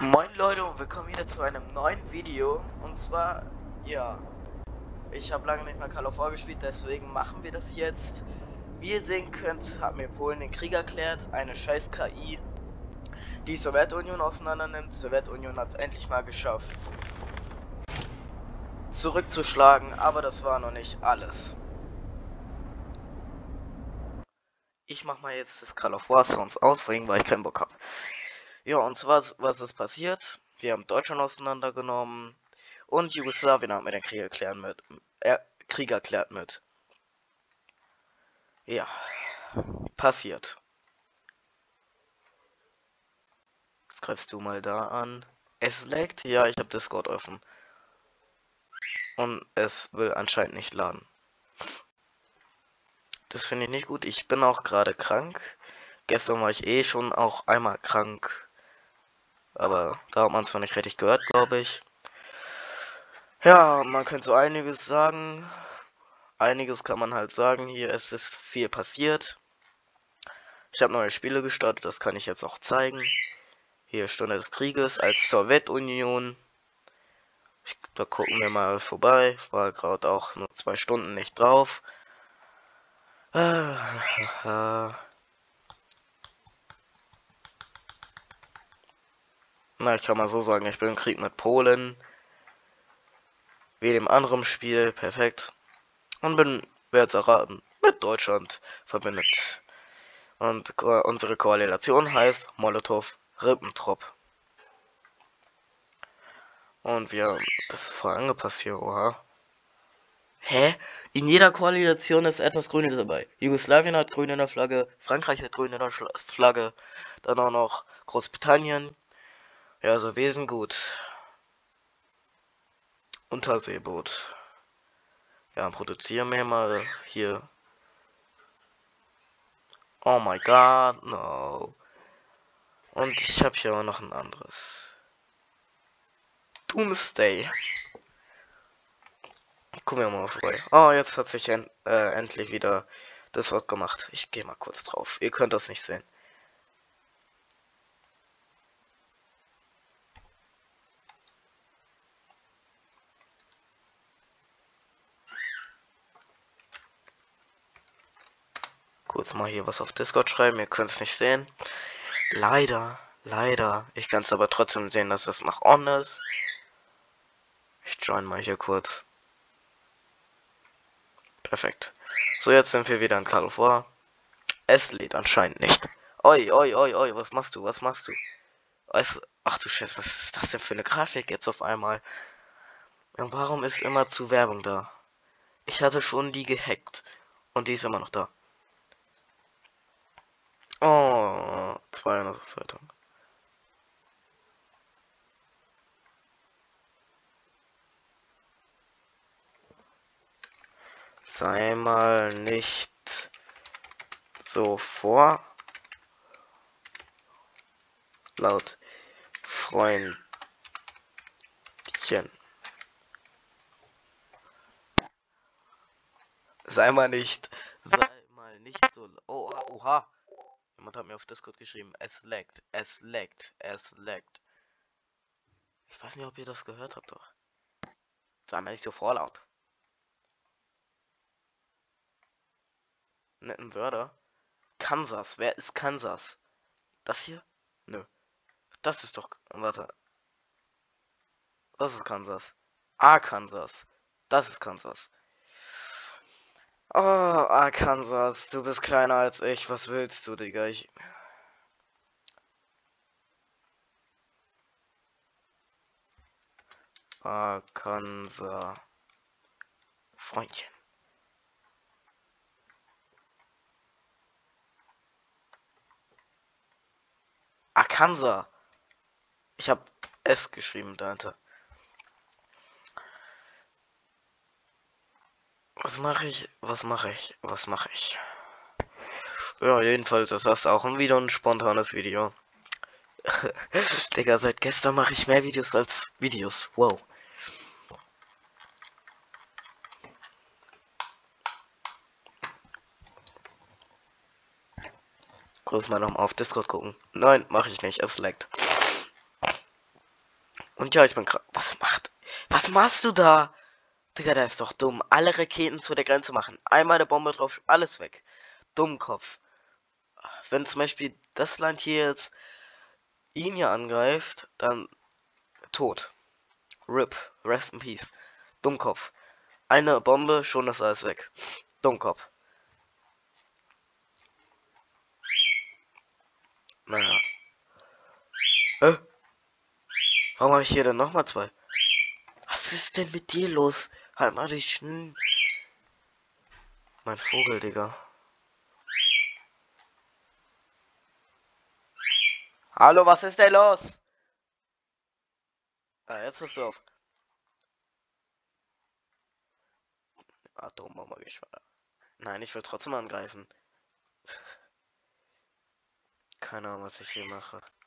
Moin Leute und willkommen wieder zu einem neuen Video. Und zwar, ja, ich habe lange nicht mehr Call of War gespielt, deswegen machen wir das jetzt. Wie ihr sehen könnt, hat mir Polen den Krieg erklärt, eine scheiß KI, die Sowjetunion auseinander nimmt. Die Sowjetunion hat es endlich mal geschafft, zurückzuschlagen, aber das war noch nicht alles. Ich mach mal jetzt das Call of War Sounds aus, weil ich keinen Bock habe. Ja, und zwar, was ist passiert? Wir haben Deutschland auseinandergenommen und Jugoslawien hat mir den Krieg erklärt mit. Ja, passiert. Jetzt greifst du mal da an. Es laggt? Ja, ich habe Discord offen. Und es will anscheinend nicht laden. Das finde ich nicht gut. Ich bin auch gerade krank. Gestern war ich eh schon auch einmal krank. Aber da hat man es noch nicht richtig gehört, glaube ich. Ja, man könnte so einiges sagen. Einiges kann man halt sagen hier. Es ist viel passiert. Ich habe neue Spiele gestartet, das kann ich jetzt auch zeigen. Hier Stunde des Krieges als Sowjetunion. Da gucken wir mal vorbei. Ich war gerade auch nur 2 Stunden nicht drauf. Na, ich kann mal so sagen, ich bin im Krieg mit Polen. Wie dem anderen Spiel, perfekt. Und bin, wer jetzt erraten, mit Deutschland verbindet. Und unsere Koalition heißt Molotow-Ribbentrop. Und wir, das ist voll angepasst hier, oha. Hä? In jeder Koalition ist etwas Grünes dabei. Jugoslawien hat grün in der Flagge, Frankreich hat grün in der Flagge, dann auch noch Großbritannien. Ja, also wir sind gut. Unterseeboot. Ja, dann produzieren wir mal hier. Oh my god, no. Und ich habe hier auch noch ein anderes. Doomsday. Gucken wir mal vorbei. Oh, jetzt hat sich endlich wieder das Wort gemacht. Ich gehe mal kurz drauf. Ihr könnt das nicht sehen. Kurz mal hier was auf Discord schreiben. Ihr könnt es nicht sehen. Leider. Ich kann es aber trotzdem sehen, dass es noch on ist. Ich join mal hier kurz. Perfekt. So, jetzt sind wir wieder in Call of War. Es lädt anscheinend nicht. Oi, was machst du? Ach du Scheiße, was ist das denn für eine Grafik jetzt auf einmal? Und warum ist immer zu Werbung da? Ich hatte schon die gehackt. Und die ist immer noch da. Oh, 200 Zeitung. Sei mal nicht so vor. Laut Freundchen. Sei mal nicht so. Oh, oha. Jemand hat mir auf Discord geschrieben, es laggt. Ich weiß nicht, ob ihr das gehört habt, doch. Sei mal nicht so vorlaut. Netten Wörter. Kansas. Wer ist Kansas? Das hier? Nö. Das ist doch. Warte. Das ist Kansas. Arkansas. Das ist Kansas. Oh, Arkansas. Du bist kleiner als ich. Was willst du, Digga? Arkansas. Freundchen. Arkansas. Ich habe S geschrieben dahinter. Was mache ich? Ja, jedenfalls ist das auch wieder ein spontanes Video. Digga, seit gestern mache ich mehr Videos als Videos. Wow. Kurz mal nochmal auf Discord gucken. Nein, mache ich nicht. Es laggt. Und ja, ich bin krank. Was machst du da? Digga, der ist doch dumm. Alle Raketen zu der Grenze machen. Einmal eine Bombe drauf, alles weg. Dummkopf. Wenn zum Beispiel das Land hier jetzt ihn hier angreift, dann tot. RIP. Rest in Peace. Dummkopf. Eine Bombe, schon ist alles weg. Dummkopf. Naja. Hä? Warum habe ich hier denn nochmal zwei? Was ist denn mit dir los? Halt mal die Schn... Mein Vogel, Digga. Hallo, was ist denn los? Ah, jetzt hörst du auf. Atombombergeschwader. Nein, ich will trotzdem angreifen. Keine Ahnung, was ich hier mache.